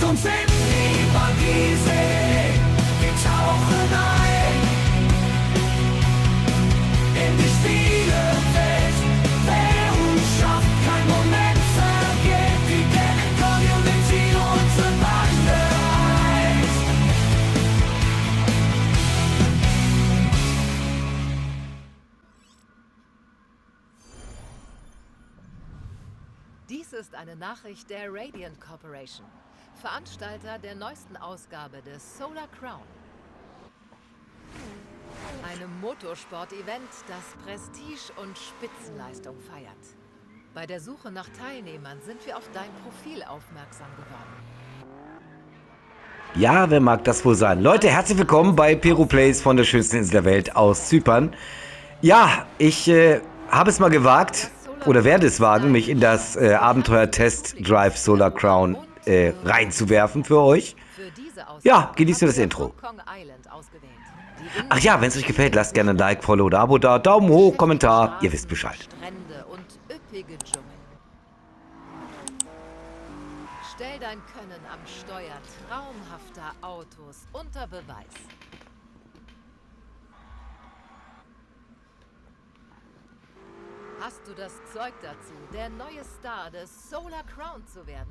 und finden lieber diese. Wir tauchen ein in die Spielewelt. Wer uns schafft, kein Moment vergeht. Wir kennen Community, unsere Bande eint. Dies ist eine Nachricht der Radiant Corporation, Veranstalter der neuesten Ausgabe des Solar Crown. Einem Motorsport-Event, das Prestige und Spitzenleistung feiert. Bei der Suche nach Teilnehmern sind wir auf dein Profil aufmerksam geworden. Ja, wer mag das wohl sein? Leute, herzlich willkommen bei Peru Plays von der schönsten Insel der Welt aus Zypern. Ja, ich habe es mal gewagt, oder werde es wagen, mich in das Abenteuer Test Drive Solar Crown reinzuwerfen für euch. Ja, genießt ihr das Intro. Ach ja, wenn es euch gefällt, lasst gerne ein Like, Follow oder Abo da. Daumen hoch, Kommentar, ihr wisst Bescheid. Strände und üppige Dschungel. Stell dein Können am Steuer traumhafter Autos unter Beweis. Hast du das Zeug dazu, der neue Star des Solar Crown zu werden?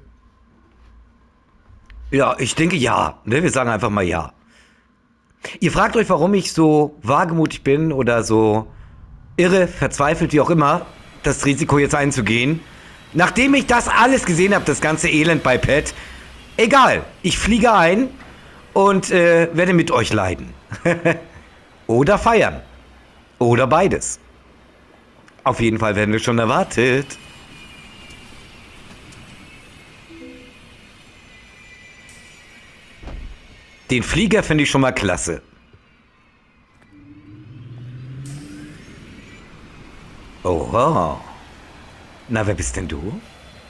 Ja, ich denke ja. Ne, wir sagen einfach mal ja. Ihr fragt euch, warum ich so wagemutig bin oder so irre, verzweifelt, wie auch immer, das Risiko jetzt einzugehen. Nachdem ich das alles gesehen habe, das ganze Elend bei Pet, egal, ich fliege ein und werde mit euch leiden. Oder feiern. Oder beides. Auf jeden Fall werden wir schon erwartet. Den Flieger finde ich schon mal klasse. Oha. Na, wer bist denn du?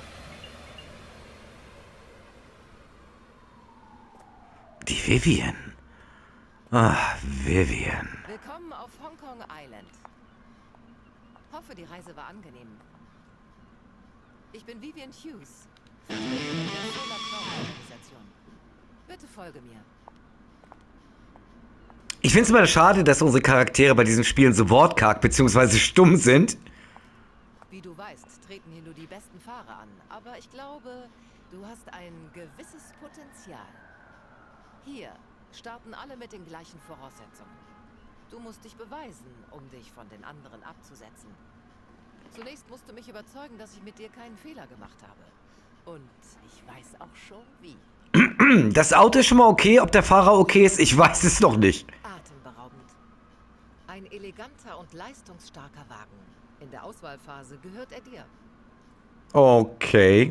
Die Vivian. Ach, Vivian. Willkommen auf Hong Kong Island. Hoffe, die Reise war angenehm. Ich bin Vivian Hughes, Vertreterin der Solar Crown Organisation. Bitte folge mir. Ich finde es immer schade, dass unsere Charaktere bei diesen Spielen so wortkarg bzw. stumm sind. Wie du weißt, treten hier nur die besten Fahrer an. Aber ich glaube, du hast ein gewisses Potenzial. Hier starten alle mit den gleichen Voraussetzungen. Du musst dich beweisen, um dich von den anderen abzusetzen. Zunächst musst du mich überzeugen, dass ich mit dir keinen Fehler gemacht habe. Und ich weiß auch schon wie. Das Auto ist schon mal okay, ob der Fahrer okay ist, ich weiß es noch nicht. Atemberaubend. Ein eleganter und leistungsstarker Wagen. In der Auswahlphase gehört er dir. Okay.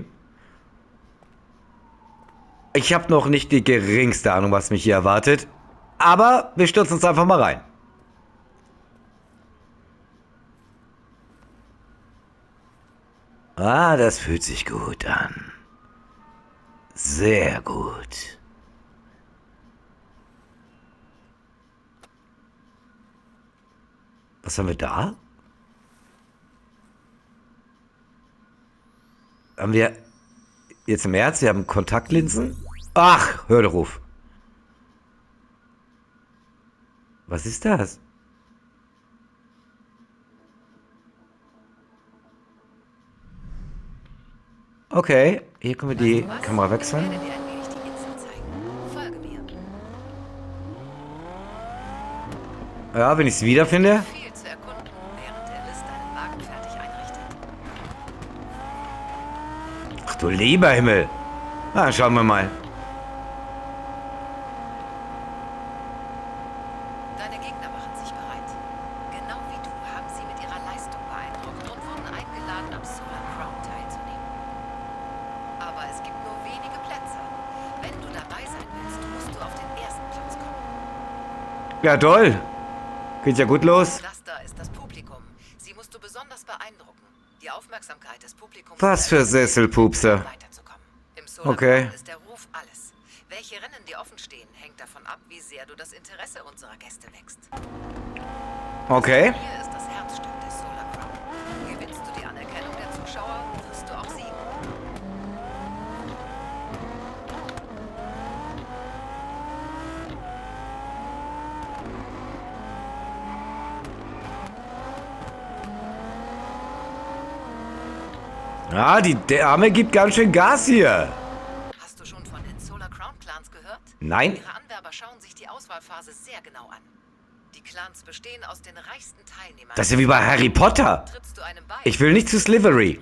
Ich habe noch nicht die geringste Ahnung, was mich hier erwartet. Aber wir stürzen uns einfach mal rein. Ah, das fühlt sich gut an. Sehr gut. Was haben wir da? Haben wir jetzt im Ernst? Wir haben Kontaktlinsen? Ach, hör doch auf. Was ist das? Okay, hier können wir die Kamera wechseln. Ich werde dir ein wenig die Insel zeigen. Folge mir. Ja, wenn ich es wiederfinde. Viel zu erkunden, während der List deinen Wagen fertig einrichtet. Ach du lieber Himmel. Na, schauen wir mal. Deine Gegner machen sich bereit. Genau wie du haben sie mit ihrer Leistung beeindruckt und wurden eingeladen, am Solar Crown teilzunehmen. Aber es gibt nur wenige Plätze. Wenn du dabei sein willst, musst du auf den ersten Platz kommen. Ja, toll. Geht ja gut los. Das da ist das Publikum. Sie musst du besonders beeindrucken. Die Aufmerksamkeit des Publikums... Was für Sesselpupse. ...weiterzukommen. Im Solar Okay. Crown ist der Ruf alles. Welche Rennen dir offen stehen, hängt davon ab, wie sehr du das Interesse unserer Gäste wächst. Okay. Hier ist das Herzstück des Solar Crown. Gewinnst du die Anerkennung der Zuschauer, wirst du auch siegen. Ja, der Arme gibt ganz schön Gas hier. Hast du schon von den Solar Crown Clans gehört? Nein. Ihre Anwerber schauen sich die Auswahlphase sehr genau an. Die Clans bestehen aus den reichsten Teilnehmern. Das ist ja wie bei Harry Potter. Trittst du einem bei? Ich will nicht zu Slivery.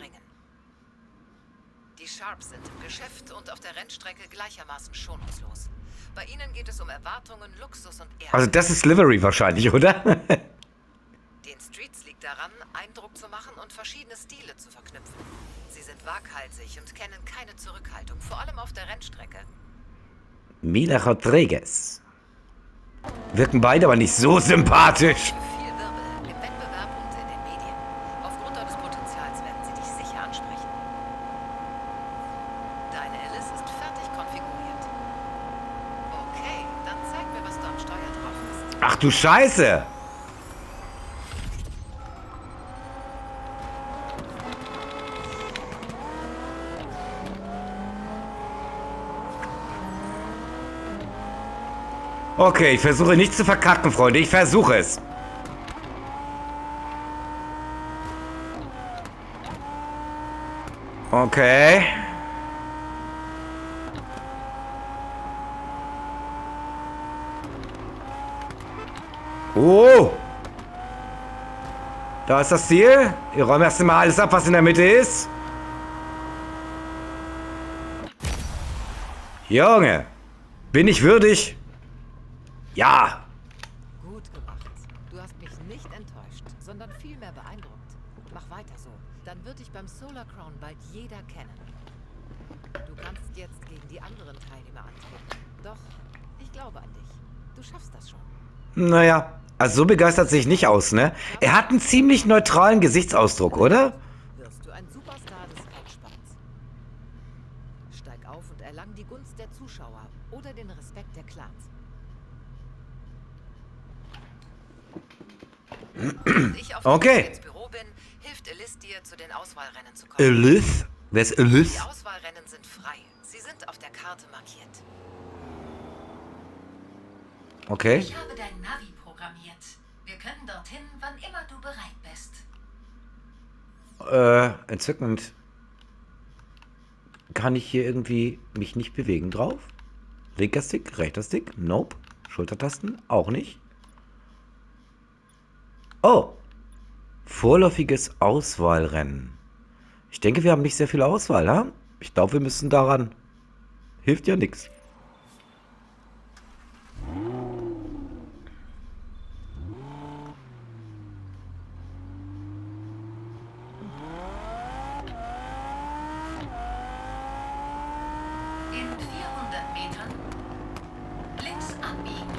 Die Sharps sind im Geschäft und auf der Rennstrecke gleichermaßen schonungslos. Bei ihnen geht es um Erwartungen, Luxus und Ehrgeiz. Also das ist Slivery wahrscheinlich, oder? Den Streets liegt daran, Eindruck zu machen und verschiedene Stile zu verknüpfen. Sie sind waghalsig und kennen keine Zurückhaltung, vor allem auf der Rennstrecke. Mila Rodriguez. Wirken beide aber nicht so sympathisch. Viel Wirbel im Wettbewerb und in den Medien. Aufgrund deines Potenzials werden sie dich sicher ansprechen. Deine Alice ist fertig konfiguriert. Okay, dann zeig mir, was du am Steuer drauf hast. Ach du Scheiße. Okay, ich versuche nicht zu verkacken, Freunde. Ich versuche es. Okay. Oh. Da ist das Ziel. Wir räumen erst mal alles ab, was in der Mitte ist. Junge. Bin ich würdig? Ja. Gut gemacht. Du hast mich nicht enttäuscht, sondern vielmehr beeindruckt. Mach weiter so. Dann wird dich beim Solar Crown bald jeder kennen. Du kannst jetzt gegen die anderen Teilnehmer antreten. Doch, ich glaube an dich. Du schaffst das schon. Naja, also so begeistert sich nicht aus, ne? Er hat einen ziemlich neutralen Gesichtsausdruck, oder? Wirst du ein Superstar des Rennsports. Steig auf und erlang die Gunst der Zuschauer oder den Respekt der Clans. Während ich auf dem Okay. Weg ins Büro bin, hilft Alice dir, zu den Auswahlrennen zu kommen. Elith? Wer ist Elith? Die Auswahlrennen sind frei. Sie sind auf der Karte markiert. Okay. Ich habe dein Navi programmiert. Wir können dorthin, wann immer du bereit bist. Entzückend. Kann ich hier irgendwie mich nicht bewegen drauf? Linker Stick, rechter Stick? Nope. Schultertasten? Auch nicht. Oh. Vorläufiges Auswahlrennen. Ich denke, wir haben nicht sehr viel Auswahl, ha? Ich glaube, wir müssen daran. Hilft ja nichts. In 400 Metern links abbiegen.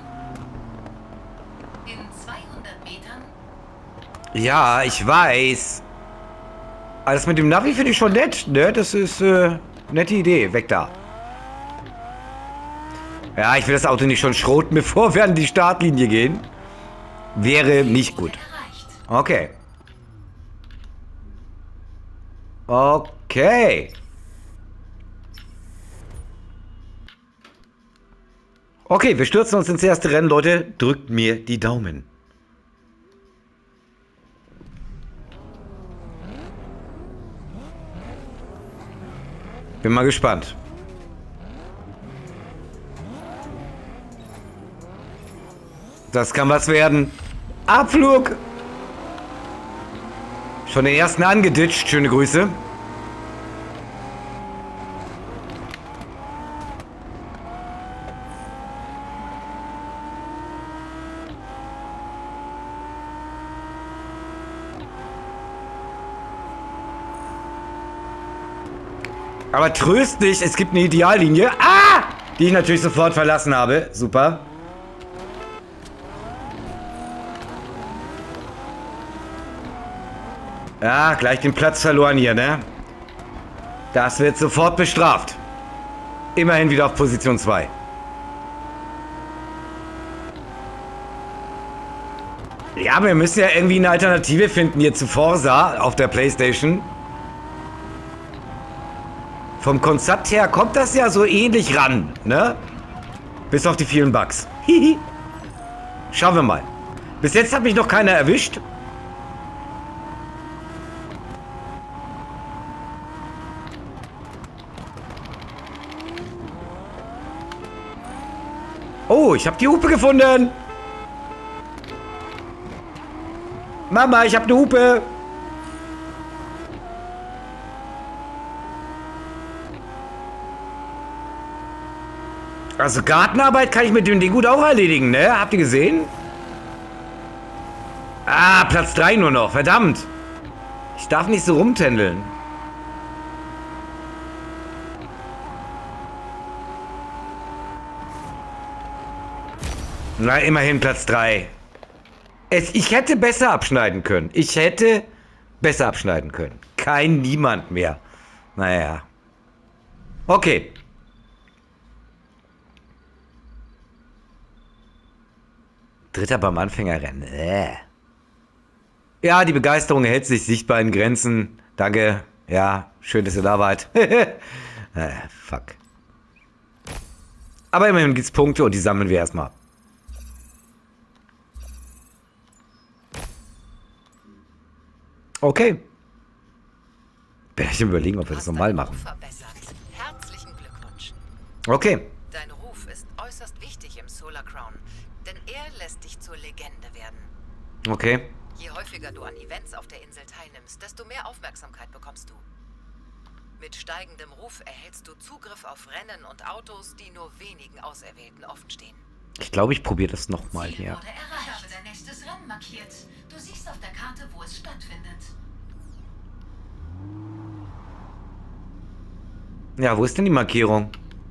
In 200 Metern Ja, ich weiß. Alles mit dem Navi finde ich schon nett, ne? Das ist, nette Idee. Weg da. Ja, ich will das Auto nicht schon schroten, bevor wir an die Startlinie gehen. Wäre nicht gut. erreicht. Okay. Okay. Okay, wir stürzen uns ins erste Rennen, Leute. Drückt mir die Daumen. Bin mal gespannt. Das kann was werden. Abflug! Schon den ersten angeditscht. Schöne Grüße. Aber tröst dich, es gibt eine Ideallinie. Ah! Die ich natürlich sofort verlassen habe. Super. Ja, gleich den Platz verloren hier, ne? Das wird sofort bestraft. Immerhin wieder auf Position 2. Ja, wir müssen ja irgendwie eine Alternative finden hier zu Forza auf der PlayStation. Vom Konzept her kommt das ja so ähnlich ran, ne? Bis auf die vielen Bugs. Hihi. Schauen wir mal. Bis jetzt hat mich noch keiner erwischt. Oh, ich habe die Hupe gefunden. Mama, ich habe eine Hupe. Also Gartenarbeit kann ich mit dem Ding gut auch erledigen, ne? Habt ihr gesehen? Ah, Platz 3 nur noch. Verdammt. Ich darf nicht so rumtändeln. Na, immerhin Platz 3. Ich hätte besser abschneiden können. Ich hätte besser abschneiden können. Kein Niemand mehr. Naja. Okay. Dritter beim Anfängerrennen. Ja, die Begeisterung hält sich sichtbar in Grenzen. Danke. Ja, schön, dass ihr da wart. Fuck. Aber immerhin gibt's Punkte und die sammeln wir erstmal. Okay. Bin ich überlegen, ob wir das nochmal machen. Herzlichen Glückwunsch. Okay. Dein Ruf ist äußerst wichtig im Solar Crown, denn er lässt dich zur Legende werden. Okay. Je häufiger du an Events auf der Insel teilnimmst, desto mehr Aufmerksamkeit bekommst du. Mit steigendem Ruf erhältst du Zugriff auf Rennen und Autos, die nur wenigen Auserwählten offenstehen. Ich glaube, ich probiere das nochmal hier. Wurde erreicht. Ich habe dein nächstes Rennen markiert. Du siehst auf der Karte, wo es stattfindet. Ja, wo ist denn die Markierung?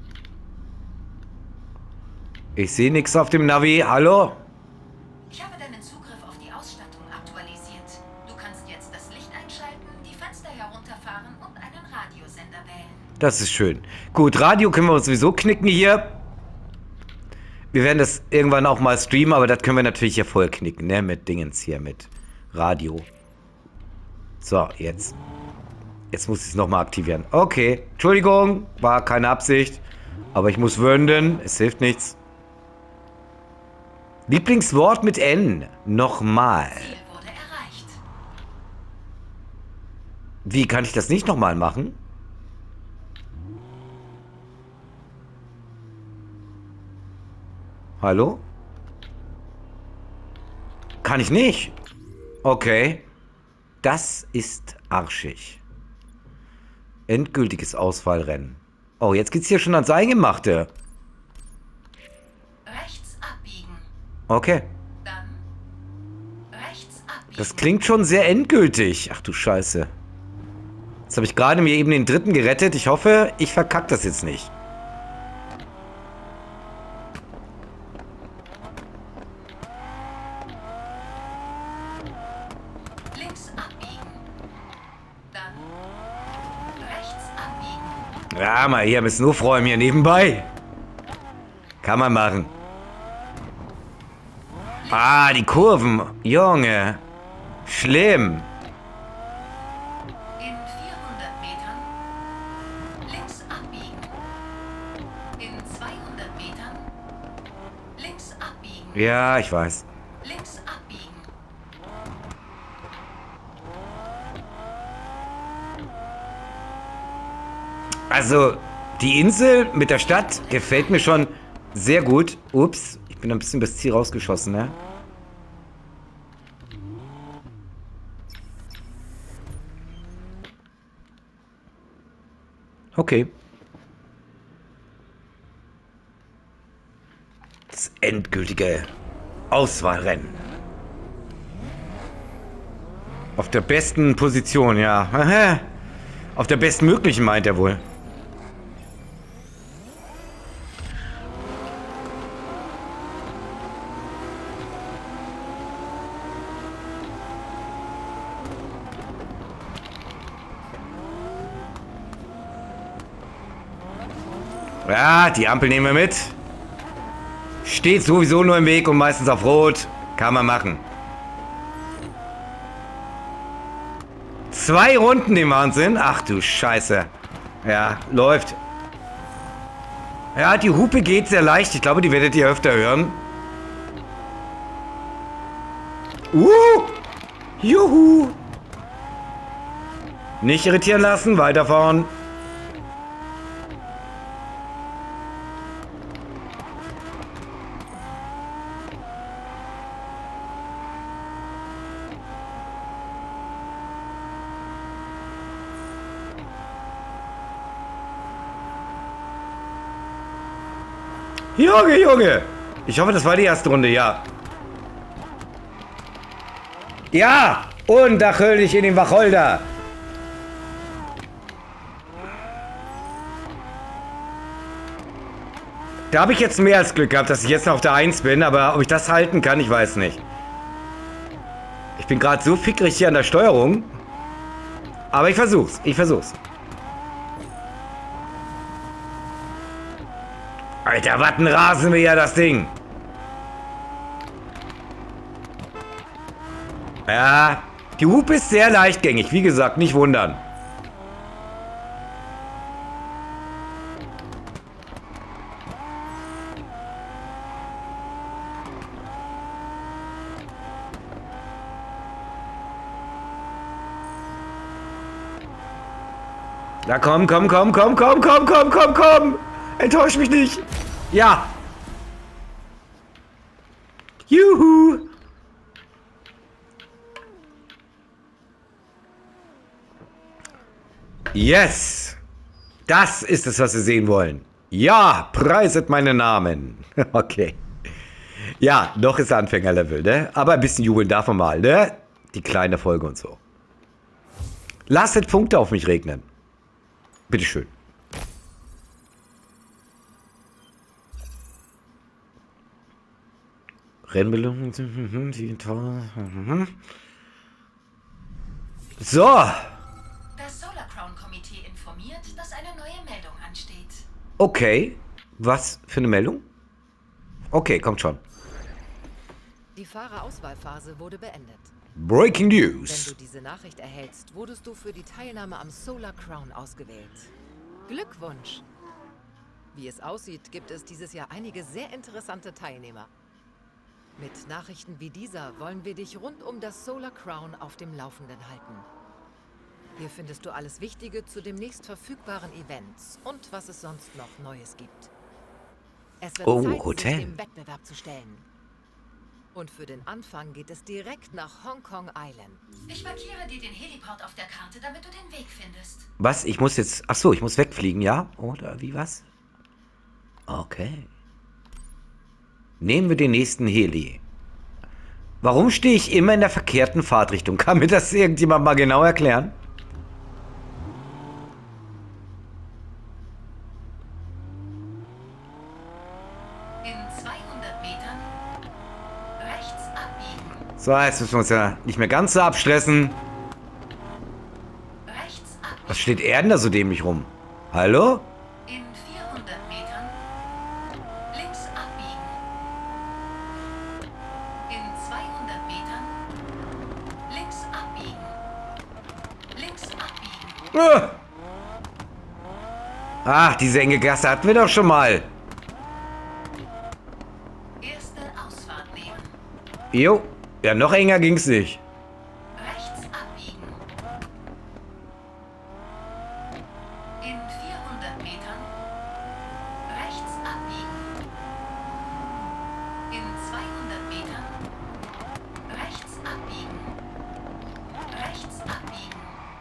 Ich sehe nichts auf dem Navi. Hallo? Ich habe deinen Zugriff auf die Ausstattung aktualisiert. Du kannst jetzt das Licht einschalten, die Fenster herunterfahren und einen Radiosender wählen. Das ist schön. Gut, Radio können wir uns sowieso knicken hier. Wir werden das irgendwann auch mal streamen, aber das können wir natürlich hier voll knicken, ne? Mit Dingens hier, mit Radio. So, jetzt. Jetzt muss ich es nochmal aktivieren. Okay, Entschuldigung, war keine Absicht. Aber ich muss wenden, es hilft nichts. Lieblingswort mit N. Nochmal. Ziel wurde erreicht. Wie kann ich das nicht nochmal machen? Hallo? Kann ich nicht. Okay. Das ist arschig. Endgültiges Auswahlrennen. Oh, jetzt geht's hier schon ans Eingemachte. Rechts abbiegen. Okay. Dann rechts abbiegen. Das klingt schon sehr endgültig. Ach du Scheiße. Jetzt habe ich gerade mir eben den dritten gerettet. Ich hoffe, ich verkacke das jetzt nicht. Links abbiegen. Dann rechts abbiegen. Ja, mal hier ein bisschen aufräumen hier nebenbei. Kann man machen. Ah, die Kurven. Junge. Schlimm. In 400 Metern links abbiegen. In 200 Metern links abbiegen. Ja, ich weiß. Links abbiegen. Also, die Insel mit der Stadt gefällt mir schon sehr gut. Ups, ich bin ein bisschen das Ziel rausgeschossen, ne? Okay. Das endgültige Auswahlrennen. Auf der besten Position, ja. Auf der bestmöglichen meint er wohl. Ja, die Ampel nehmen wir mit. Steht sowieso nur im Weg und meistens auf Rot. Kann man machen. 2 Runden im Wahnsinn. Ach du Scheiße. Ja, läuft. Ja, die Hupe geht sehr leicht. Ich glaube, die werdet ihr öfter hören. Juhu. Nicht irritieren lassen. Weiterfahren. Junge, Junge. Ich hoffe, das war die erste Runde, ja. Ja, und da höll ich in den Wacholder. Da habe ich jetzt mehr als Glück gehabt, dass ich jetzt noch auf der 1 bin, aber ob ich das halten kann, ich weiß nicht. Ich bin gerade so fickrig hier an der Steuerung. Aber ich versuch's, Alter, was ein Rasenmäher, das Ding. Ja, die Hupe ist sehr leichtgängig, wie gesagt, nicht wundern. Na komm. Enttäusch mich nicht. Ja. Juhu. Yes. Das ist es, was wir sehen wollen. Ja, preiset meinen Namen. Okay. Ja, noch ist Anfängerlevel, ne? Aber ein bisschen jubeln darf man mal, ne? Die kleine Folge und so. Lasst Punkte auf mich regnen. Bitteschön. Rennbelohnung. So. Das Solar Crown Komitee informiert, dass eine neue Meldung ansteht. Okay. Was für eine Meldung? Okay, kommt schon. Die Fahrerauswahlphase wurde beendet. Breaking Wenn News. du diese Nachricht erhältst, wurdest du für die Teilnahme am Solar Crown ausgewählt. Glückwunsch! Wie es aussieht, gibt es dieses Jahr einige sehr interessante Teilnehmer. Mit Nachrichten wie dieser wollen wir dich rund um das Solar Crown auf dem Laufenden halten. Hier findest du alles Wichtige zu demnächst verfügbaren Events und was es sonst noch Neues gibt. Es wird Zeit, Hotel. sich dem Wettbewerb zu stellen. Und für den Anfang geht es direkt nach Hong Kong Island. Ich markiere dir den Heliport auf der Karte, damit du den Weg findest. Was? Ich muss jetzt... Ach so, ich muss wegfliegen, ja? Oder wie was? Okay. Nehmen wir den nächsten Heli. Warum stehe ich immer in der verkehrten Fahrtrichtung? Kann mir das irgendjemand mal genau erklären? In 200 Metern rechts abbiegen. So, jetzt müssen wir uns ja nicht mehr ganz so abstressen. Rechts abbiegen. Was steht er denn da so dämlich rum? Hallo? In 400 Metern links abbiegen. In 200 Metern links abbiegen. Links abbiegen. Ach, diese enge Gasse hatten wir doch schon mal. Erste Ausfahrt nehmen. Jo. Ja, noch enger ging's nicht. Rechts abbiegen. In 400 Metern rechts abbiegen. In 200 Metern rechts abbiegen. Rechts abbiegen.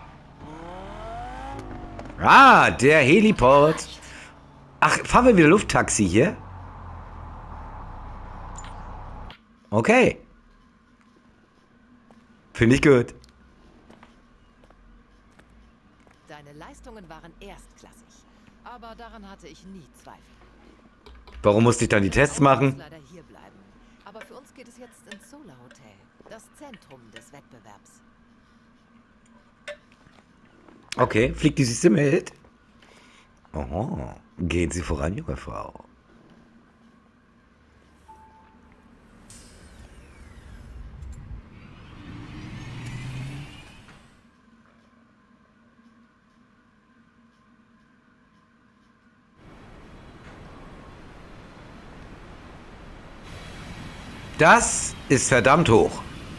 Ah, der Heliport. Ach, fahren wir wieder Lufttaxi hier? Okay. Finde ich gut. Deine Leistungen waren erstklassig, aber daran hatte ich nie Zweifel. Warum musste ich dann die Tests Du machen? musst leider hier bleiben. Aber für uns geht es jetzt ins Solar Hotel, das Zentrum des Wettbewerbs. Okay, fliegt die Süße mit? Oh, gehen Sie voran, junge Frau. Das ist verdammt hoch.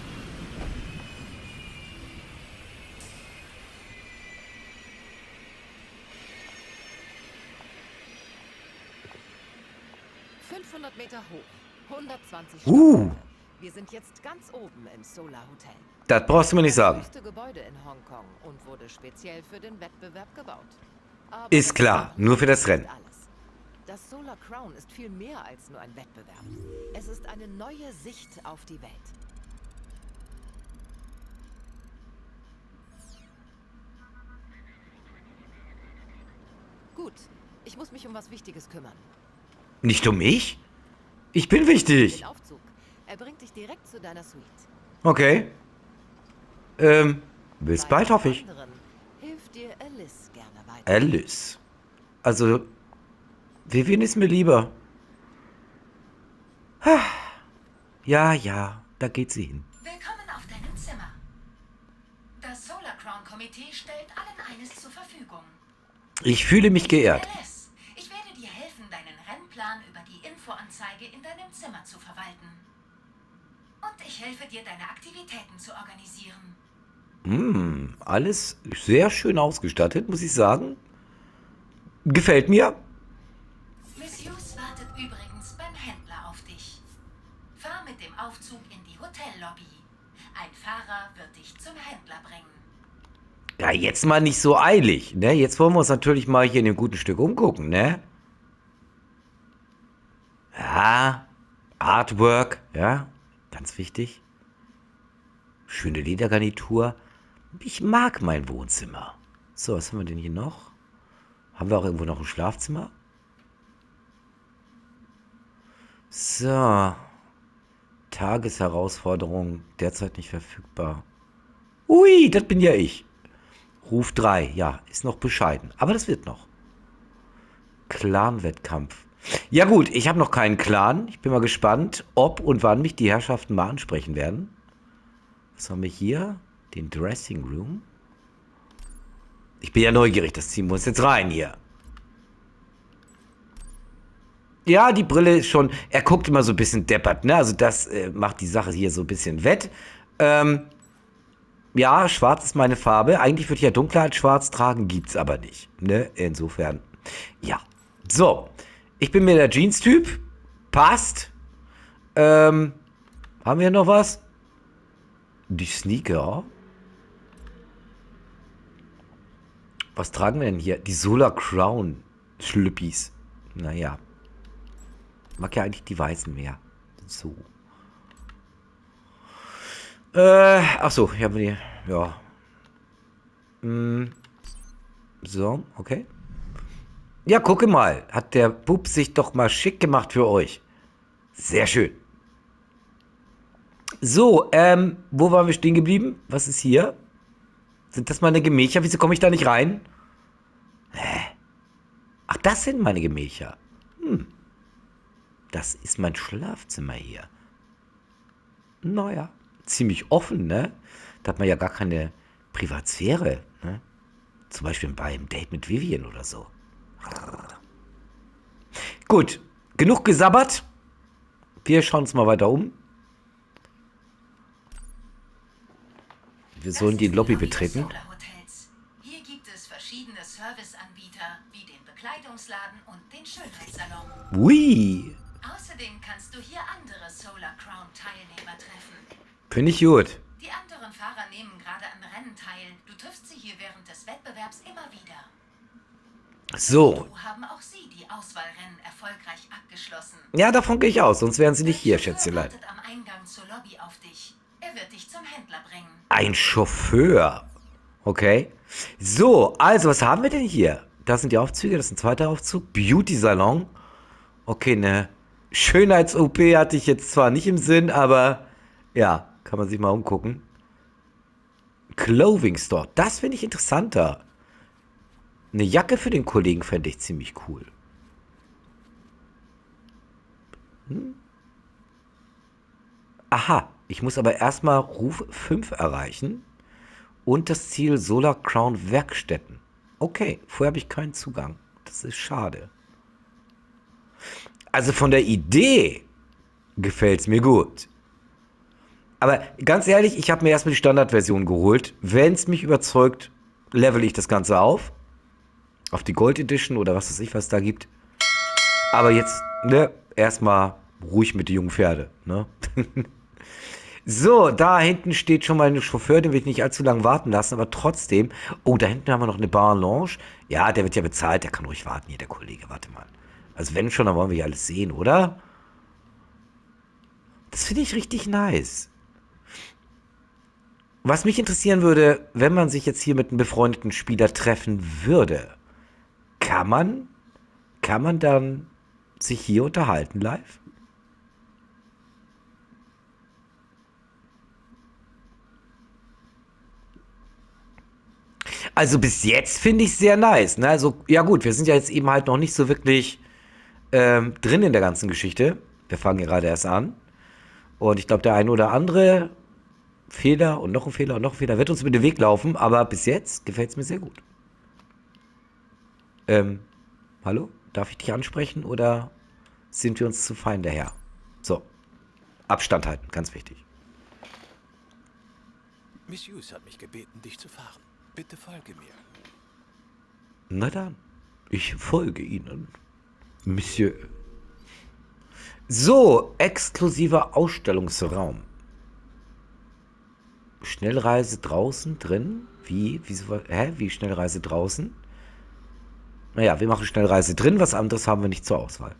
Meter hoch, 120 Uh. Wir sind jetzt ganz oben im Solar Hotel. Das brauchst du mir nicht Das sagen. höchste Gebäude in Hongkong und wurde speziell für den Wettbewerb gebaut. Aber Ist klar, nur für das Rennen. alles. Das Solar Crown ist viel mehr als nur ein Wettbewerb. Es ist eine neue Sicht auf die Welt. Gut, ich muss mich um was Wichtiges kümmern. Nicht um mich? Ich bin wichtig. Den Aufzug. Er bringt dich direkt zu deiner Suite. Okay. Bis bald, hoffe ich. Anderen hilft dir Alice gerne weiter. Alice. Also, Vivian ist mir lieber. Ja, da geht sie hin. Willkommen auf deinem Zimmer. Das Solar Crown Komitee stellt allen eines zur Verfügung. Ich fühle mich geehrt. Alice, ich werde dir helfen, deinen Rennplan über die Infoanzeige in deinem Zimmer zu verwalten. Und ich helfe dir, deine Aktivitäten zu organisieren. Alles sehr schön ausgestattet, muss ich sagen. Gefällt mir. Miss Hughes wartet übrigens beim Händler auf dich. Fahr mit dem Aufzug in die Hotellobby. Ein Fahrer wird dich zum Händler bringen. Ja, jetzt mal nicht so eilig, ne? Jetzt wollen wir uns natürlich mal hier in dem guten Stück umgucken, ne? Ja, Artwork, ja, ganz wichtig. Schöne Ledergarnitur. Ich mag mein Wohnzimmer. So, was haben wir denn hier noch? Haben wir auch irgendwo noch ein Schlafzimmer? So. Tagesherausforderung, derzeit nicht verfügbar. Ui, das bin ja ich. Ruf 3, ja, ist noch bescheiden. Aber das wird noch. Clan-Wettkampf. Ja gut, ich habe noch keinen Clan. Ich bin mal gespannt, ob und wann mich die Herrschaften mal ansprechen werden. Was haben wir hier? Den Dressing Room. Ich bin ja neugierig, das ziehen wir uns jetzt rein hier. Ja, die Brille ist schon... Er guckt immer so ein bisschen deppert, ne? Also das macht die Sache hier so ein bisschen wett. Ja, schwarz ist meine Farbe. Eigentlich würde ich ja dunkler als schwarz tragen, gibt's aber nicht. Ne? Insofern, ja. So, ich bin mir der Jeans-Typ. Passt. Haben wir noch was? Die Sneaker. Was tragen wir denn hier? Die Solar Crown Schlüppis. Naja. Ich mag ja eigentlich die weißen mehr. So. Ach so, hier haben wir die. Ja. So, okay. Ja, gucke mal. Hat der Bub sich doch mal schick gemacht für euch. Sehr schön. So, wo waren wir stehen geblieben? Was ist hier? Sind das meine Gemächer? Wieso komme ich da nicht rein? Hä? Ach, das sind meine Gemächer. Das ist mein Schlafzimmer hier. Naja, ziemlich offen, ne? Da hat man ja gar keine Privatsphäre, ne? Zum Beispiel beim Date mit Vivian oder so. Gut, genug gesabbert. Wir schauen uns mal weiter um. Wir sollen die Lobby betreten. Hier gibt es verschiedene Serviceanbieter, wie den Bekleidungsladen und den Schönheitssalon. Ui. Außerdem kannst du hier andere Solar Crown Teilnehmer treffen. Finde ich gut. Die anderen Fahrer nehmen gerade an Rennen teil. Du triffst sie hier während des Wettbewerbs immer wieder. So. So haben auch sie die Auswahlrennen erfolgreich abgeschlossen. Ja, davon gehe ich aus, sonst wären sie nicht hier, Der Chauffeur Schätzelein. wartet am Eingang zur Lobby auf dich. Er wird dich zum Händler bringen. Ein Chauffeur. Okay. So, also, was haben wir denn hier? Das sind die Aufzüge, das ist ein zweiter Aufzug. Beauty Salon. Okay, ne Schönheits-OP hatte ich jetzt zwar nicht im Sinn, aber ja, kann man sich mal umgucken. Clothing Store, das finde ich interessanter. Eine Jacke für den Kollegen fände ich ziemlich cool. Aha, ich muss aber erstmal Ruf 5 erreichen und das Ziel Solar Crown Werkstätten. Okay, vorher habe ich keinen Zugang. Das ist schade. Also von der Idee gefällt es mir gut. Aber ganz ehrlich, ich habe mir erstmal die Standardversion geholt. Wenn es mich überzeugt, level ich das Ganze auf die Gold Edition oder was weiß ich, was da gibt. Aber jetzt, ne, erstmal ruhig mit den jungen Pferde, ne? So, da hinten steht schon mal ein Chauffeur, den will ich nicht allzu lange warten lassen, aber trotzdem. Oh, da hinten haben wir noch eine Bar Lounge. Ja, der wird ja bezahlt, der kann ruhig warten hier, der Kollege, warte mal. Also wenn schon, dann wollen wir ja alles sehen, oder? Das finde ich richtig nice. Was mich interessieren würde, wenn man sich jetzt hier mit einem befreundeten Spieler treffen würde, kann man dann sich hier unterhalten live? Also bis jetzt finde ich sehr nice. Ne? Also ja gut, wir sind ja jetzt eben halt noch nicht so wirklich drin in der ganzen Geschichte. Wir fangen gerade erst an. Und ich glaube, der eine oder andere Fehler und noch ein Fehler und noch ein Fehler wird uns über den Weg laufen. Aber bis jetzt gefällt es mir sehr gut. Hallo? Darf ich dich ansprechen oder sind wir uns zu fein daher? So. Abstand halten, ganz wichtig. Miss Hughes hat mich gebeten, dich zu fahren. Bitte folge mir. Na dann, ich folge Ihnen, Monsieur. So, exklusiver Ausstellungsraum. Schnellreise draußen, drin? Wie Schnellreise draußen? Naja, wir machen Schnellreise drin, was anderes haben wir nicht zur Auswahl.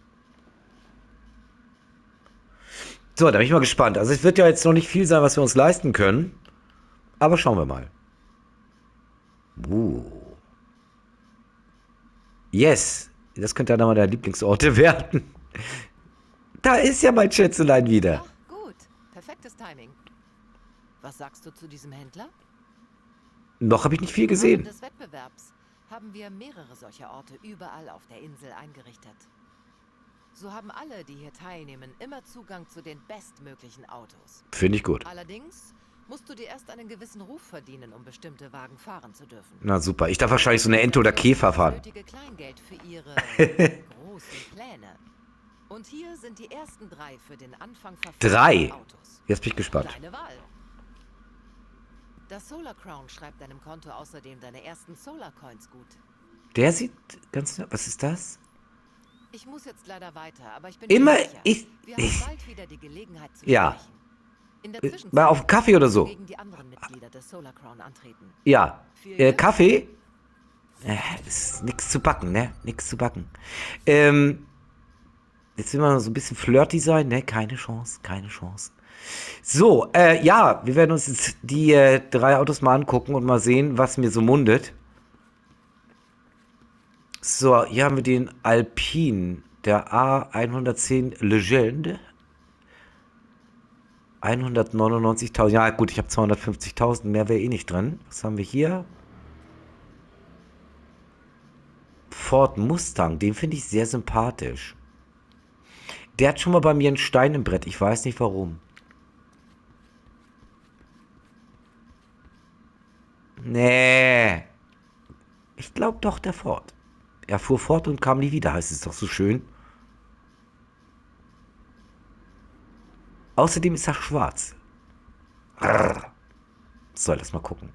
So, da bin ich mal gespannt. Also es wird ja jetzt noch nicht viel sein, was wir uns leisten können. Aber schauen wir mal. Yes, das könnte einer meiner Lieblingsorte werden. Da ist ja mein Schätzelein wieder. Ach, gut. Perfektes Timing. Was sagst du zu diesem Händler? Noch habe ich nicht viel Im Rahmen gesehen. des Wettbewerbs haben wir mehrere solcher Orte überall auf der Insel eingerichtet. So haben alle, die hier teilnehmen, immer Zugang zu den bestmöglichen Autos. Finde ich gut. Allerdings musst du dir erst einen gewissen Ruf verdienen, um bestimmte Wagen fahren zu dürfen. Na super, ich darf wahrscheinlich so eine Ente oder Käfer Das fahren. nötige Kleingeld für ihre großen Pläne. Und hier sind die ersten 3 für den Anfang Drei? verfügbaren Autos. Jetzt bin ich gespannt. Deine Wahl. Das Solar Crown schreibt deinem Konto außerdem deine ersten Solar Coins gut. Der sieht ganz... Was ist das? Ich muss jetzt leider weiter, aber ich bin Immer... mir sicher, wir haben Ich bald wieder die Gelegenheit zu Ja. sprechen. In der mal Zwischenzeit auf einen Kaffee oder so. gegen die anderen Mitglieder des Solar Crown antreten. Ja. Viel Glück. Kaffee? Ist nix zu backen, ne? Nix zu backen. Jetzt will man so ein bisschen flirty sein, ne? Keine Chance, keine Chance. So, ja, wir werden uns jetzt die 3 Autos mal angucken und mal sehen, was mir so mundet. So, hier haben wir den Alpine, der A110 Legende. 199.000, ja gut, ich habe 250.000, mehr wäre eh nicht drin. Was haben wir hier? Ford Mustang, den finde ich sehr sympathisch. Der hat schon mal bei mir einen Stein im Brett, ich weiß nicht warum. Nee. Ich glaube doch der Ford. Er fuhr fort und kam nie wieder, heißt es doch so schön. Außerdem ist er schwarz. So, lass mal gucken.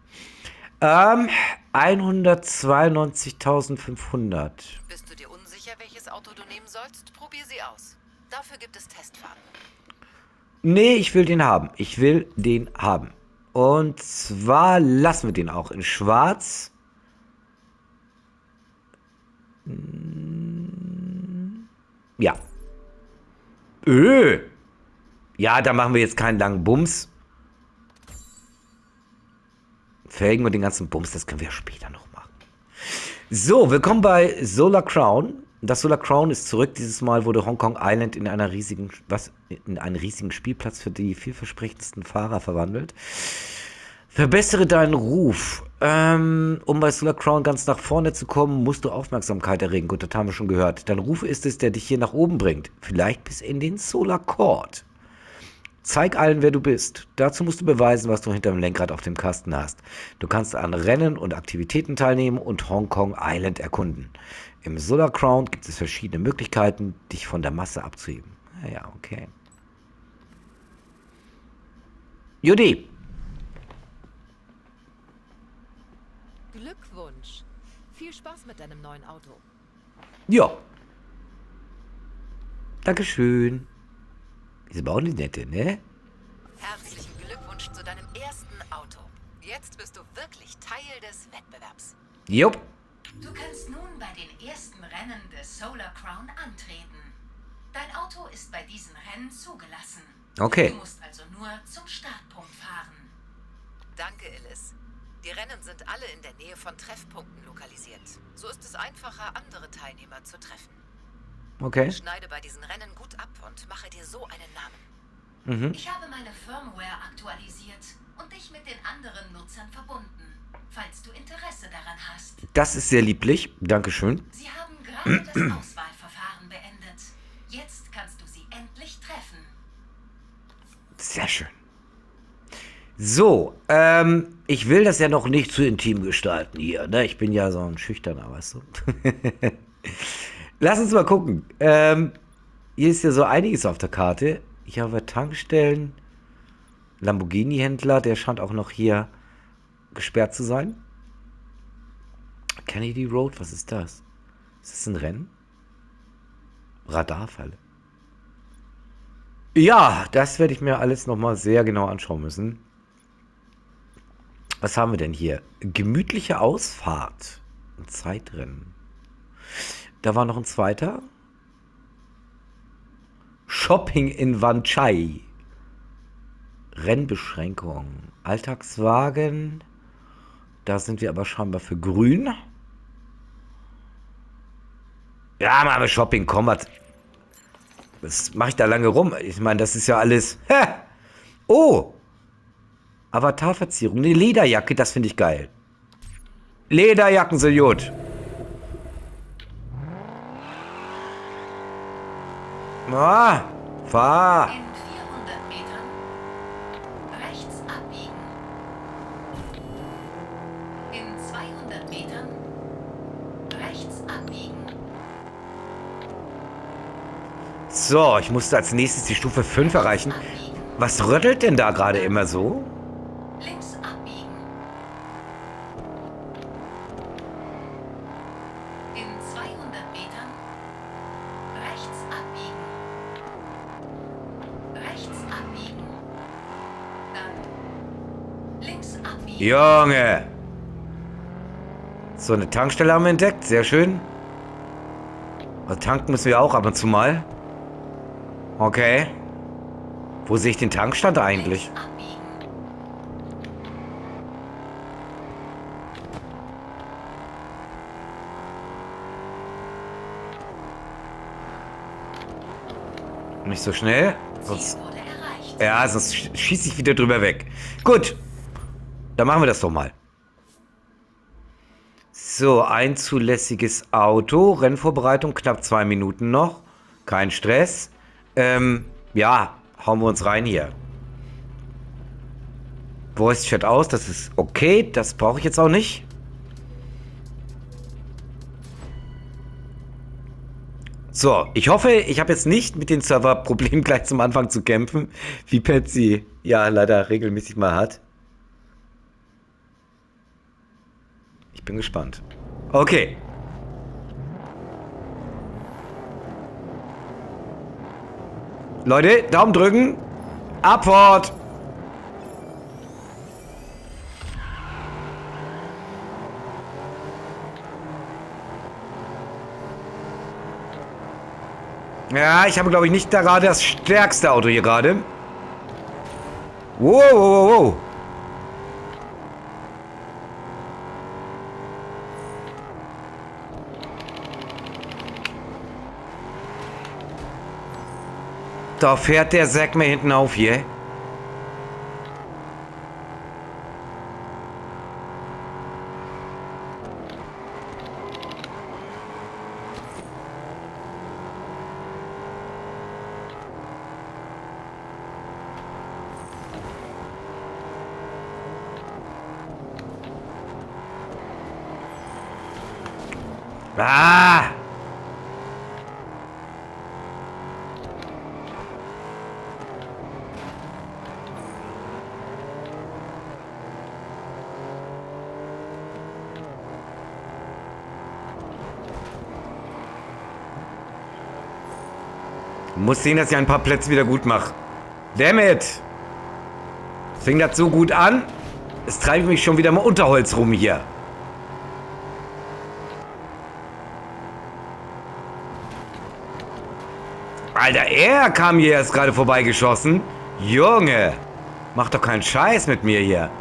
192.500. Bist du dir unsicher, welches Auto du nehmen sollst? Probier sie aus. Dafür gibt es Testfahrten. Nee, ich will den haben. Ich will den haben. Und zwar lassen wir den auch in schwarz. Ja. Ja, da machen wir jetzt keinen langen Bums. Felgen und den ganzen Bums, das können wir später noch machen. So, willkommen bei Solar Crown. Das Solar Crown ist zurück. Dieses Mal wurde Hong Kong Island in einen riesigen Spielplatz für die vielversprechendsten Fahrer verwandelt. Verbessere deinen Ruf. Um bei Solar Crown ganz nach vorne zu kommen, musst du Aufmerksamkeit erregen. Gut, das haben wir schon gehört. Dein Ruf ist es, der dich hier nach oben bringt. Vielleicht bis in den Solar Court. Zeig allen, wer du bist. Dazu musst du beweisen, was du hinter dem Lenkrad auf dem Kasten hast. Du kannst an Rennen und Aktivitäten teilnehmen und Hong Kong Island erkunden. Im Solar Crown gibt es verschiedene Möglichkeiten, dich von der Masse abzuheben. Ja, okay. Judy. Glückwunsch. Viel Spaß mit deinem neuen Auto. Ja. Dankeschön. Ist aber auch eine nette, ne? Herzlichen Glückwunsch zu deinem ersten Auto. Jetzt bist du wirklich Teil des Wettbewerbs. Jupp. Du kannst nun bei den ersten Rennen des Solar Crown antreten. Dein Auto ist bei diesen Rennen zugelassen. Okay. Du musst also nur zum Startpunkt fahren. Danke, Illis. Die Rennen sind alle in der Nähe von Treffpunkten lokalisiert. So ist es einfacher, andere Teilnehmer zu treffen. Okay. Schneide bei diesen Rennen gut ab und mache dir so einen Namen. Ich habe meine Firmware aktualisiert und dich mit den anderen Nutzern verbunden, falls du Interesse daran hast. Das ist sehr lieblich. Dankeschön. Sie haben gerade das Auswahlverfahren beendet. Jetzt kannst du sie endlich treffen. Sehr schön. So, ich will das ja noch nicht zu intim gestalten hier, ne? Ich bin ja so ein Schüchterner, weißt du? Lass uns mal gucken. Hier ist ja so einiges auf der Karte. Ich habe Tankstellen, Lamborghini-Händler, der scheint auch noch hier gesperrt zu sein. Kennedy Road, was ist das? Ist das ein Rennen? Radarfalle. Ja, das werde ich mir alles nochmal sehr genau anschauen müssen. Was haben wir denn hier? Gemütliche Ausfahrt. Ein Zeitrennen. Da war noch ein zweiter. Shopping in Wanchai. Rennbeschränkung. Alltagswagen. Da sind wir aber scheinbar für grün. Ja, machen wir Shopping, komm, was mache ich da lange rum? Ich meine, das ist ja alles... Ha! Oh! Avatarverzierung. Eine Lederjacke, das finde ich geil. Lederjacken sind gut. Ah, fahr. In 400 Metern rechts abbiegen. In 200 Metern rechts abbiegen. So, ich musste als nächstes die Stufe 5 erreichen. Was rüttelt denn da gerade immer so? Links abbiegen. In 200 Metern rechts abbiegen. Rechts abbiegen. Dann links abbiegen. Junge! So, eine Tankstelle haben wir entdeckt. Sehr schön. Also tanken müssen wir auch ab und zu mal. Okay. Wo sehe ich den Tankstand eigentlich? Links abbiegen. Nicht so schnell. Ziel Sonst, wurde erreicht. ja, sonst schieße ich wieder drüber weg. Gut. Dann machen wir das doch mal. So, ein zulässiges Auto. Rennvorbereitung, knapp 2 Minuten noch. Kein Stress. Ja, hauen wir uns rein hier. Voice Chat aus, das ist okay. Das brauche ich jetzt auch nicht. So, ich hoffe, ich habe jetzt nicht mit den Serverproblemen gleich zum Anfang zu kämpfen, wie Patsy ja leider regelmäßig mal hat. Ich bin gespannt. Okay. Leute, Daumen drücken. Abfahrt. Ja, ich habe, glaube ich, nicht gerade das stärkste Auto hier gerade. Wow, wow, wow, wow. Da fährt der Sack mir hinten auf hier. Ah! Muss sehen, dass ich ein paar Plätze wieder gut mache. Damn it! Fing das so gut an? Es treibt mich schon wieder mal Unterholz rum hier. Alter, er kam hier erst gerade vorbeigeschossen. Junge, mach doch keinen Scheiß mit mir hier.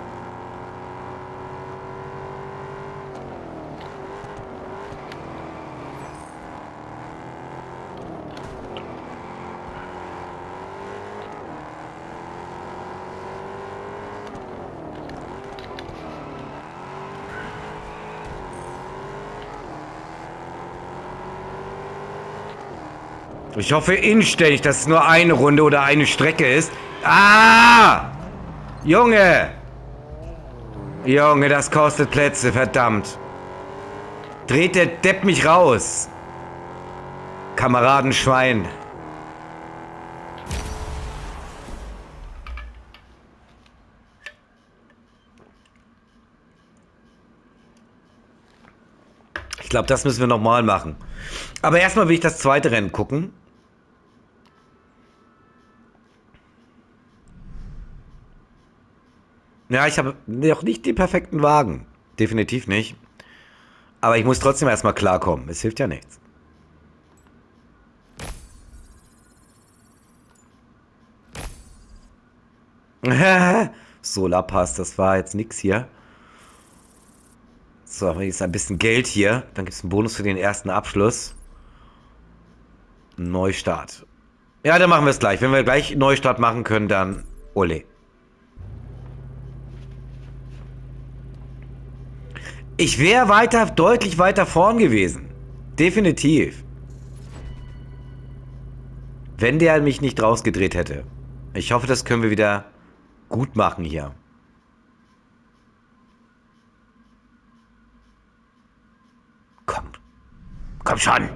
Ich hoffe inständig, dass es nur eine Runde oder eine Strecke ist. Ah! Junge! Junge, das kostet Plätze, verdammt. Dreht der Depp mich raus. Kameradenschwein. Ich glaube, das müssen wir nochmal machen. Aber erstmal will ich das zweite Rennen gucken. Ja, ich habe noch nicht den perfekten Wagen. Definitiv nicht. Aber ich muss trotzdem erstmal klarkommen. Es hilft ja nichts. Solarpass, das war jetzt nix hier. So, hier ist ein bisschen Geld hier. Dann gibt es einen Bonus für den ersten Abschluss. Neustart. Ja, dann machen wir es gleich. Wenn wir gleich Neustart machen können, dann ole. Ich wäre deutlich weiter vorn gewesen. Definitiv. Wenn der mich nicht rausgedreht hätte. Ich hoffe, das können wir wieder gut machen hier. Komm. Komm schon.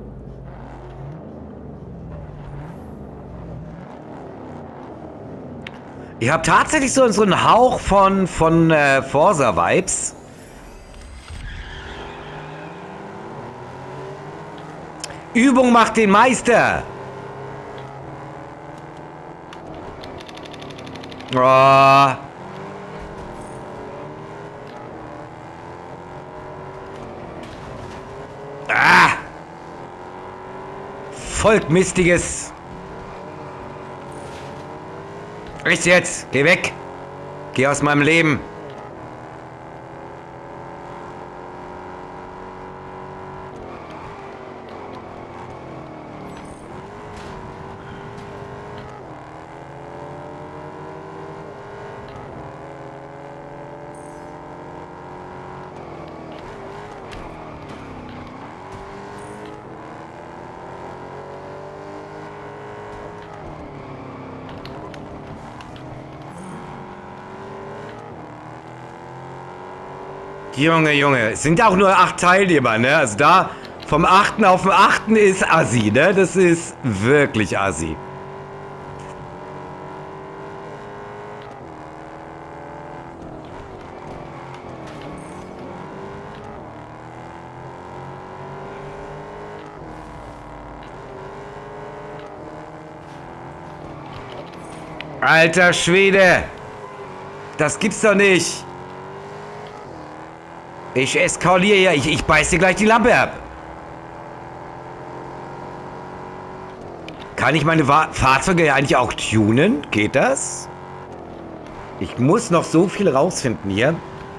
Ich habe tatsächlich so einen Hauch von Forza-Vibes. Übung macht den Meister. Oh. Ah. Volkmistiges. Echt jetzt? Geh weg. Geh aus meinem Leben. Junge, Junge, es sind auch nur 8 Teilnehmer, ne? Also da vom 8. auf den 8. ist assi, ne? Das ist wirklich assi. Alter Schwede! Das gibt's doch nicht! Ich eskaliere ja, ich beiß dir gleich die Lampe ab. Kann ich meine Fahrzeuge eigentlich auch tunen? Geht das? Ich muss noch so viel rausfinden hier.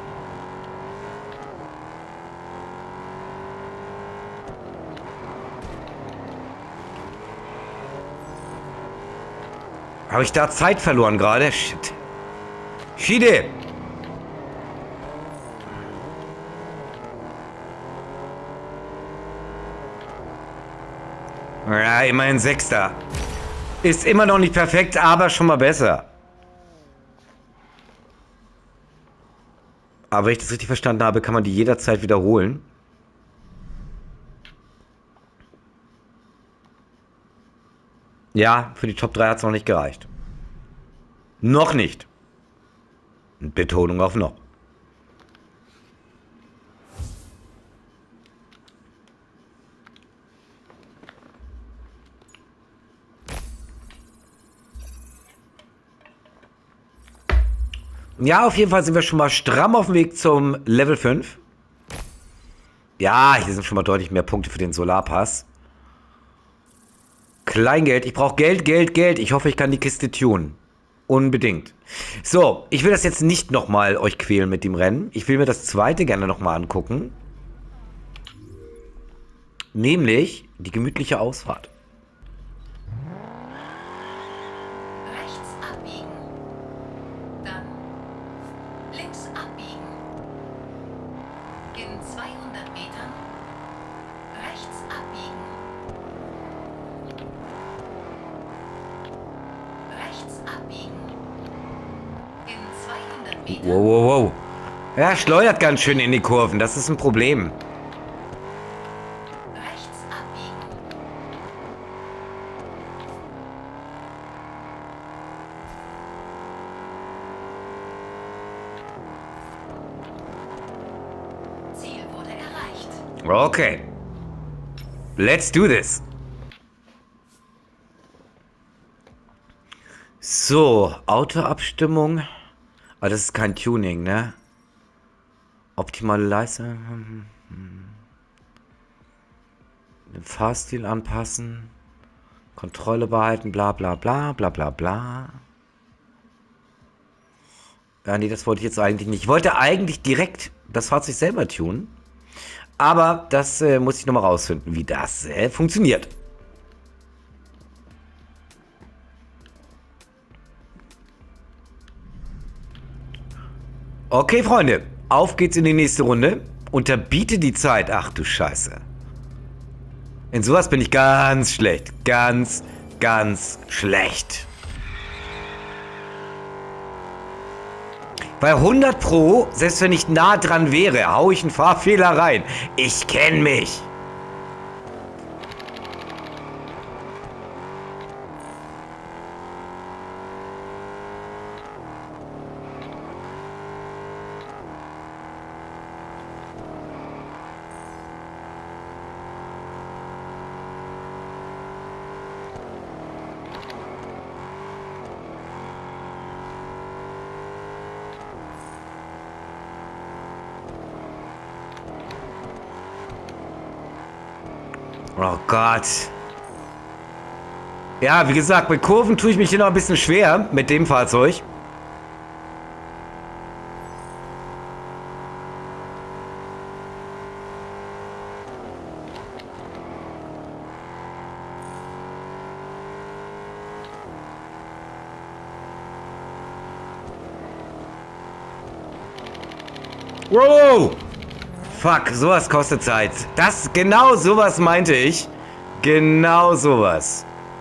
Habe ich da Zeit verloren gerade? Shit. Schiede! Ja, immerhin 6. Ist immer noch nicht perfekt, aber schon mal besser. Aber wenn ich das richtig verstanden habe, kann man die jederzeit wiederholen. Ja, für die Top 3 hat es noch nicht gereicht. Noch nicht. Betonung auf noch. Ja, auf jeden Fall sind wir schon mal stramm auf dem Weg zum Level 5. Ja, hier sind schon mal deutlich mehr Punkte für den Solarpass. Kleingeld. Ich brauche Geld, Geld, Geld. Ich hoffe, ich kann die Kiste tunen. Unbedingt. So, ich will das jetzt nicht nochmal euch quälen mit dem Rennen. Ich will mir das zweite gerne nochmal angucken. Nämlich die gemütliche Ausfahrt. Rechts abbiegen. Dann links abbiegen. In 200 Metern rechts abbiegen. Rechts abbiegen. In 200 Metern. Wow, wow, wow. Ja, schleudert ganz schön in die Kurven. Das ist ein Problem. Rechts abbiegen. Ziel wurde erreicht. Okay. Let's do this. So, Autoabstimmung. Aber das ist kein Tuning, ne? Optimale Leistung. Den Fahrstil anpassen. Kontrolle behalten, bla bla bla, bla bla bla. Ja, nee, das wollte ich jetzt eigentlich nicht. Ich wollte eigentlich direkt das Fahrzeug selber tunen. Aber das muss ich nochmal rausfinden, wie das funktioniert. Okay, Freunde. Auf geht's in die nächste Runde. Unterbiete die Zeit. Ach du Scheiße. In sowas bin ich ganz schlecht. Ganz, ganz schlecht. Bei 100 Pro, selbst wenn ich nah dran wäre, hau ich einen Fahrfehler rein. Ich kenne mich. Oh Gott. Ja, wie gesagt, mit Kurven tue ich mich hier noch ein bisschen schwer mit dem Fahrzeug. Wow! Fuck, sowas kostet Zeit. Genau sowas meinte ich. Genau sowas.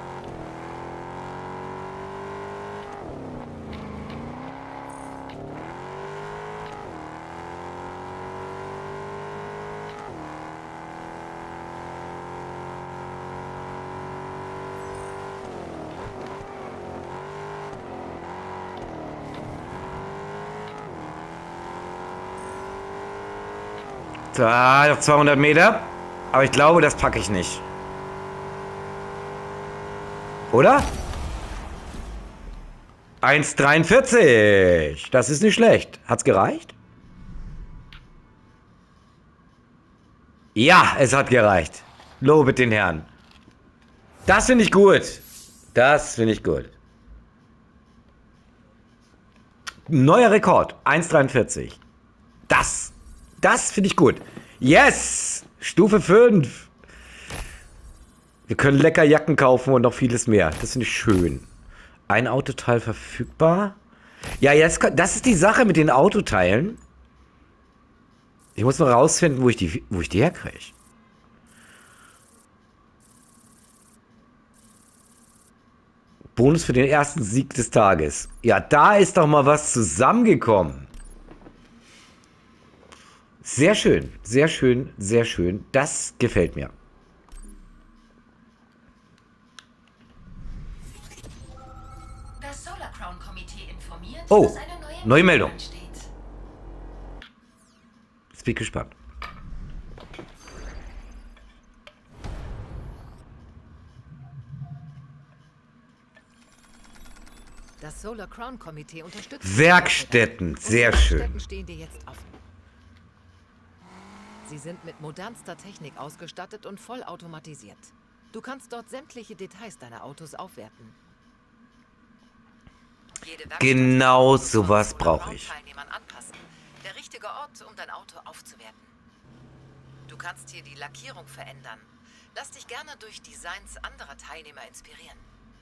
Da, noch 200 Meter. Aber ich glaube, das packe ich nicht. Oder? 1,43. Das ist nicht schlecht. Hat's gereicht? Ja, es hat gereicht. Lobet den Herrn. Das finde ich gut. Das finde ich gut. Neuer Rekord. 1,43. Das finde ich gut. Yes! Stufe 5. Wir können lecker Jacken kaufen und noch vieles mehr. Das finde ich schön. Ein Autoteil verfügbar. Ja, jetzt, das ist die Sache mit den Autoteilen. Ich muss mal rausfinden, wo ich die herkriege. Bonus für den ersten Sieg des Tages. Ja, da ist doch mal was zusammengekommen. Sehr schön, sehr schön, sehr schön. Das gefällt mir. Das Solar Crown Komitee informiert, Oh, dass eine neue Meldung. ansteht. Jetzt bin ich gespannt. Das Solar Crown Komitee unterstützt. Werkstätten, sehr schön. Werkstätten stehen dir jetzt offen. Sie sind mit modernster Technik ausgestattet und vollautomatisiert. Du kannst dort sämtliche Details deiner Autos aufwerten. Jede Werkstatt Genau muss sowas von brauche ich. Teilnehmern anpassen. Der richtige Ort, um dein Auto aufzuwerten. Du kannst hier die Lackierung verändern. Lass dich gerne durch Designs anderer Teilnehmer inspirieren.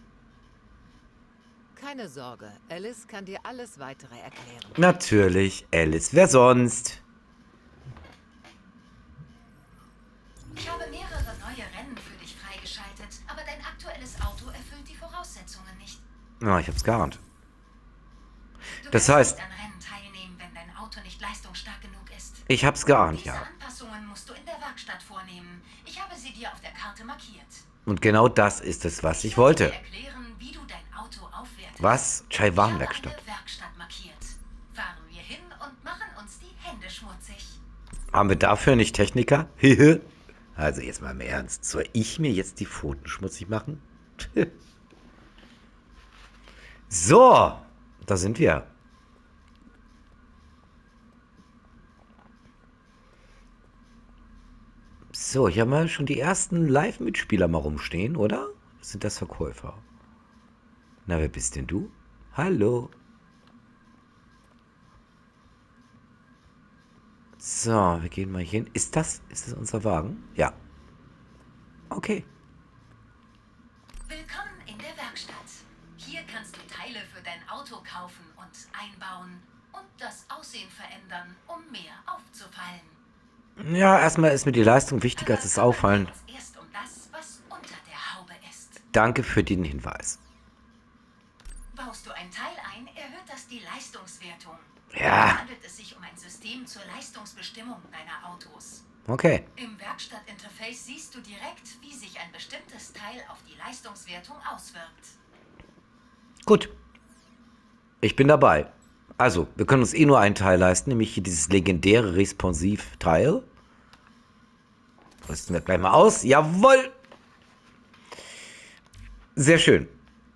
Keine Sorge, Alice kann dir alles Weitere erklären. Natürlich, Alice. Wer sonst? Ich habe mehrere neue Rennen für dich freigeschaltet, aber dein aktuelles Auto erfüllt die Voraussetzungen nicht. Ja, ich hab's geahnt. Du Das kannst heißt, nicht an Rennen teilnehmen, wenn dein Auto nicht leistungsstark genug ist. ich hab's geahnt, Diese ja. Anpassungen musst du in der Werkstatt vornehmen. Ich habe sie dir auf der Karte markiert. Und genau das ist es, was ich werde wollte. dir erklären, wie du dein Auto aufwertest. Was? Ich habe Chaiwan-Werkstatt. eine Werkstatt markiert. Fahren wir hin und machen uns die Hände schmutzig. Haben wir dafür nicht Techniker? Also jetzt mal im Ernst. Soll ich mir jetzt die Pfoten schmutzig machen? So, da sind wir. So, hier haben wir schon die ersten Live-Mitspieler mal rumstehen, oder? Sind das Verkäufer? Na, wer bist denn du? Hallo. So, wir gehen mal hier hin. Ist das unser Wagen? Ja. Okay. Willkommen in der Werkstatt. Hier kannst du Teile für dein Auto kaufen und einbauen und das Aussehen verändern, um mehr aufzufallen. Ja, erstmal ist mir die Leistung wichtiger als das Auffallen. Aber kümmern wir uns erst um das, was unter der Haube ist. Danke für den Hinweis. Baust du ein Teil ein, erhöht das die Leistungswertung. Ja. Hier handelt es sich um ein System zur Leistungsbestimmung deiner Autos. Okay. Im Werkstattinterface siehst du direkt, wie sich ein bestimmtes Teil auf die Leistungswertung auswirkt. Gut. Ich bin dabei. Also, wir können uns eh nur einen Teil leisten, nämlich hier dieses legendäre Responsiv-Teil. Rüsten wir gleich mal aus. Jawohl! Sehr schön.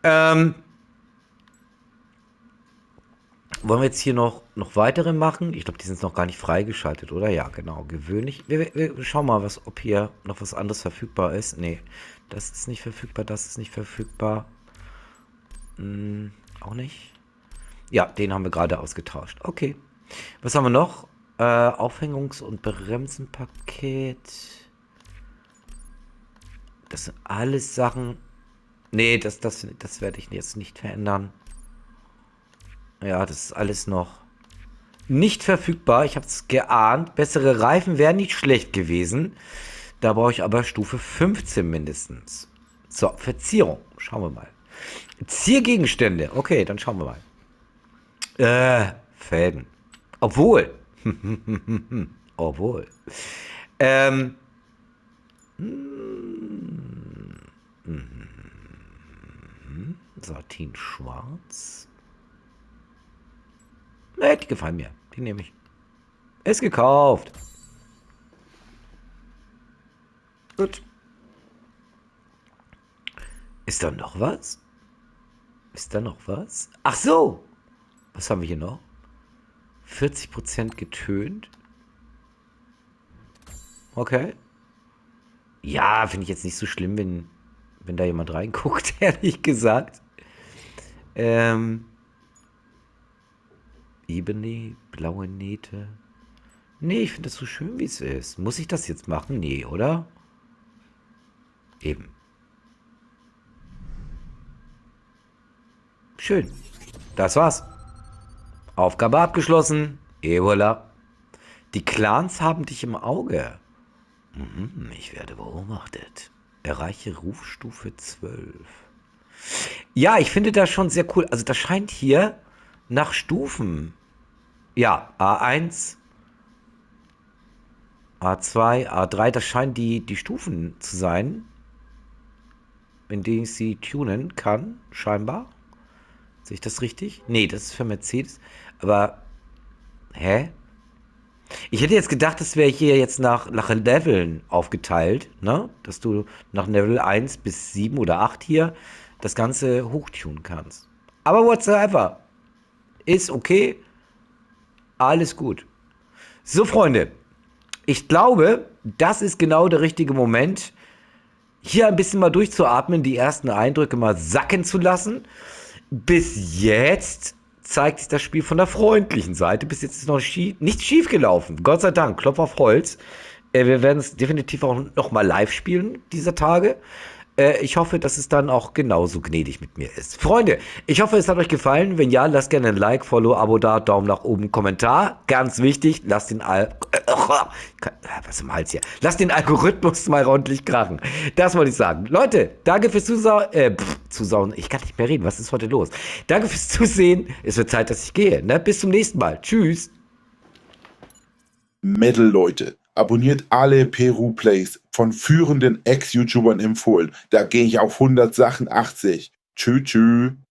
Wollen wir jetzt hier noch weitere machen? Ich glaube, die sind noch gar nicht freigeschaltet, oder? Ja, genau. Gewöhnlich. Wir schauen mal, ob hier noch was anderes verfügbar ist. Nee, das ist nicht verfügbar, das ist nicht verfügbar. Auch nicht. Ja, den haben wir gerade ausgetauscht. Okay. Was haben wir noch? Aufhängungs- und Bremsenpaket. Das sind alles Sachen. Nee, das werde ich jetzt nicht verändern. Ja, das ist alles noch nicht verfügbar. Ich habe es geahnt. Bessere Reifen wären nicht schlecht gewesen. Da brauche ich aber Stufe 15 mindestens. So, Verzierung. Schauen wir mal. Ziergegenstände. Okay, dann schauen wir mal. Fäden. Obwohl. Obwohl. Satin schwarz. Die gefallen mir. Die nehme ich. Ist gekauft. Gut. Ist da noch was? Ist da noch was? Ach so. Was haben wir hier noch? 40% getönt. Okay. Ja, finde ich jetzt nicht so schlimm, wenn da jemand reinguckt, ehrlich gesagt. Ebene, blaue Nähte. Nee, ich finde das so schön, wie es ist. Muss ich das jetzt machen? Nee, oder? Eben. Schön. Das war's. Aufgabe abgeschlossen. Et voilà. Die Clans haben dich im Auge. Ich werde beobachtet. Erreiche Rufstufe 12. Ja, ich finde das schon sehr cool. Also das scheint hier nach Stufen. Ja, A1, A2, A3, das scheinen die Stufen zu sein, in denen ich sie tunen kann, scheinbar. Sehe ich das richtig? Nee, das ist für Mercedes. Aber, hä? Ich hätte jetzt gedacht, das wäre hier jetzt nach Leveln aufgeteilt, ne? Dass du nach Level 1 bis 7 oder 8 hier das Ganze hochtunen kannst. Aber whatsoever. Ist okay. Alles gut. So, Freunde. Ich glaube, das ist genau der richtige Moment, hier ein bisschen mal durchzuatmen, die ersten Eindrücke mal sacken zu lassen. Bis jetzt zeigt sich das Spiel von der freundlichen Seite. Bis jetzt ist noch nichts schief gelaufen. Gott sei Dank, Klopf auf Holz. Wir werden es definitiv auch noch mal live spielen dieser Tage. Ich hoffe, dass es dann auch genauso gnädig mit mir ist. Freunde, ich hoffe, es hat euch gefallen. Wenn ja, lasst gerne ein Like, Follow, Abo da, Daumen nach oben, Kommentar. Ganz wichtig, lasst den was im Hals hier? Lasst den Algorithmus mal ordentlich krachen. Das wollte ich sagen. Leute, danke fürs Zusauen. Ich kann nicht mehr reden. Was ist heute los? Danke fürs Zusehen. Es wird Zeit, dass ich gehe. Ne? Bis zum nächsten Mal. Tschüss. Metal-Leute, abonniert alle Peru Plays von führenden Ex-YouTubern empfohlen. Da gehe ich auf 100 Sachen 80. Tschüss.